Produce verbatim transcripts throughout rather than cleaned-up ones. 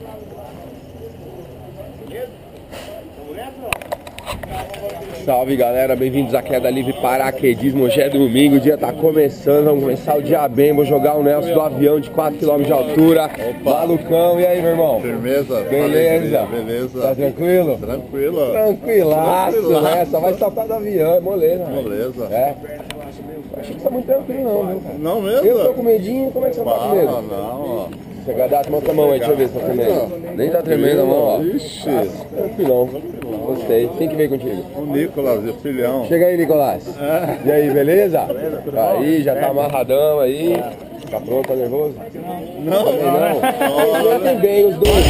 Salve galera, bem-vindos à Queda Livre Paraquedismo. Hoje é domingo, o dia tá começando, vamos começar o dia bem. Vou jogar o Nelson do avião de quatro quilômetros de altura. Opa. Malucão, e aí meu irmão? Firmeza? Beleza? Beleza. Tá tranquilo? Tranquilo. Tranquilaço, Tranquilaço. né? Só vai saltar do avião, é moleza. Moleza. É. Achei que você tá muito tranquilo não, viu? Não mesmo? Eu tô com medinho, como é que você tá com medo? Ah, não, ó. Você vai dar, mostra a mão aí, deixa eu ver se tá tremendo. Nem tá tremendo a mão, ó. Ixi. Tranquilão. Gostei. Quem que veio contigo? O Nicolas e o filhão. Chega aí, Nicolás. É. E aí, beleza? Aí, já tá amarradão aí. Tá pronto, tá nervoso? Não, Também não. não. Não tem bem os dois.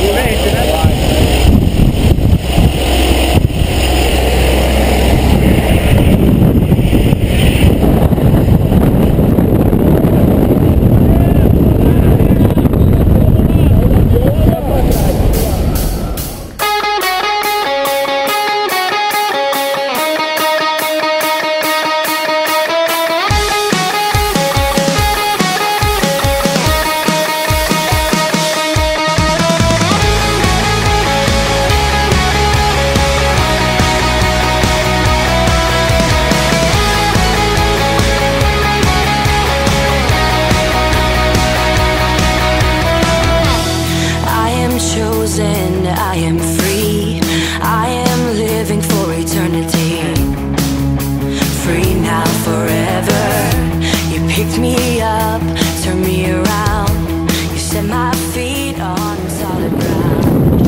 I am free, I am living for eternity. Free now, forever. You picked me up, turned me around. You set my feet on solid ground.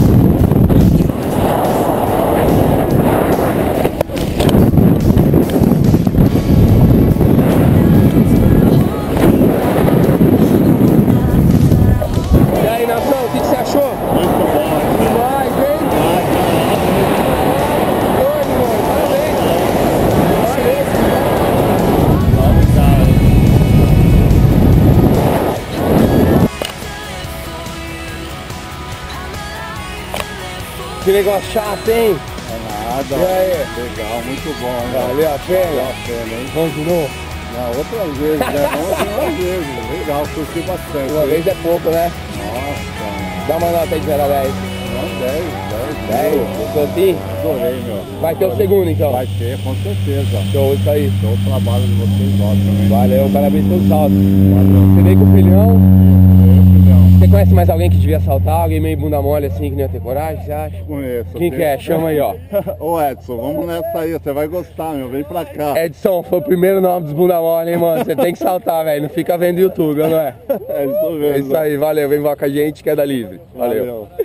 E aí, Nação, o que, que você achou? Muito bom. Demais, hein? Doido, mano. Parabéns. Que negócio chato, hein? É nada. E aí? Legal, muito bom. Né? Valeu a pena? Valeu a pena, hein? Vamos de novo? Não, outras vezes, né? Vamos outras vezes. Legal, curti bastante. Uma vez é pouco, né? Nossa. Dá uma nota aí de zero a dez. Não, dez, dez. dez? Gostou sim? Adorei, meu. Vai ter o segundo então. Vai ter, com certeza. Show, isso aí. Show o trabalho de vocês lá também. Valeu, parabéns pelo salto. Valeu. Você veio com o filhão. Eu, filhão. Você conhece mais alguém que devia saltar? Alguém meio bunda mole assim que não ia ter coragem, você acha? Conheço. Quem que é? Chama aí, ó. Ô Edson, vamos nessa aí, você vai gostar, meu. Vem pra cá. Edson, foi o primeiro nome dos bunda mole, hein, mano? Você tem que saltar, velho. Não fica vendo YouTube, não é? É isso mesmo. É isso aí, valeu. Vem lá com a gente, Queda Livre. Valeu. Valeu.